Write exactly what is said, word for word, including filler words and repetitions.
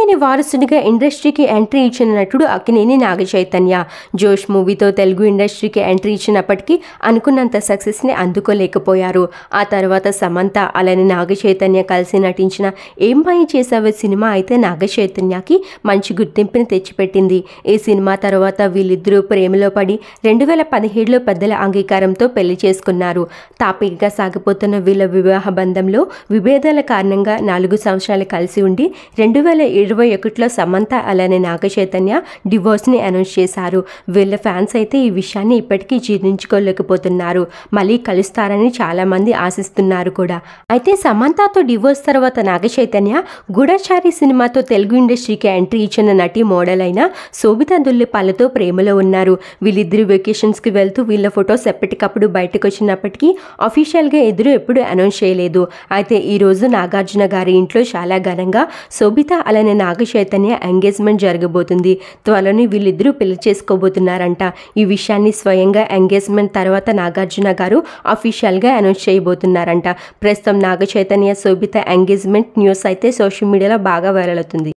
అక్కినేని వారసుడిగా ఇండస్ట్రీకి ఎంట్రీ ఇచ్చిన నటుడు అక్కినేని నాగచైతన్య. జోష్ మూవీతో తెలుగు ఇండస్ట్రీకి ఎంట్రీ ఇచ్చినప్పటికీ అనుకున్నంత సక్సెస్ని అందుకోలేకపోయారు. ఆ తర్వాత సమంత అలానే నాగచైతన్య కలిసి నటించిన ఏం మాయ చేసావే సినిమా అయితే నాగచైతన్యకి మంచి గుర్తింపుని తెచ్చిపెట్టింది. ఈ సినిమా తర్వాత వీళ్ళిద్దరూ ప్రేమలో పడి రెండు వేల పదిహేడులో పెద్దల అంగీకారంతో పెళ్లి చేసుకున్నారు. తాపీగా సాగిపోతున్న వీళ్ళ వివాహ బంధంలో విభేదాల కారణంగా నాలుగు సంవత్సరాలు కలిసి ఉండి రెండు వేల ఇరవై ఒకటిలో సమంత అలానే నాగచైతన్య డివోర్స్ని అనౌన్స్ చేశారు. వీళ్ళ ఫ్యాన్స్ అయితే ఈ విషయాన్ని ఇప్పటికీ జీర్ణించుకోలేకపోతున్నారు. మళ్ళీ కలుస్తారని చాలామంది ఆశిస్తున్నారు కూడా. అయితే సమంతతో డివోర్స్ తర్వాత నాగచైతన్య గూఢచారి సినిమాతో తెలుగు ఇండస్ట్రీకి ఎంట్రీ ఇచ్చిన నటి మోడల్ అయిన శోభితా దుల్లిపాలతో ప్రేమలో ఉన్నారు. వీళ్ళిద్దరు వెకేషన్స్కి వెళ్తూ వీళ్ళ ఫొటోస్ ఎప్పటికప్పుడు బయటకు వచ్చినప్పటికీ అఫీషియల్గా ఎదురు ఎప్పుడు అనౌన్స్ చేయలేదు. అయితే ఈరోజు నాగార్జున గారి ఇంట్లో చాలా ఘనంగా శోభిత అలానే నాగచైతన్య ఎంగేజ్మెంట్ జరగబోతుంది. త్వరలోనే వీళ్ళిద్దరూ పెళ్లి చేసుకోబోతున్నారంట. ఈ విషయాన్ని స్వయంగా ఎంగేజ్మెంట్ తర్వాత నాగార్జున గారు అఫీషియల్గా అనౌన్స్ చేయబోతున్నారంట. ప్రస్తుతం నాగచైతన్య శోభిత ఎంగేజ్మెంట్ న్యూస్ అయితే సోషల్ మీడియాలో బాగా వైరల్ అవుతుంది.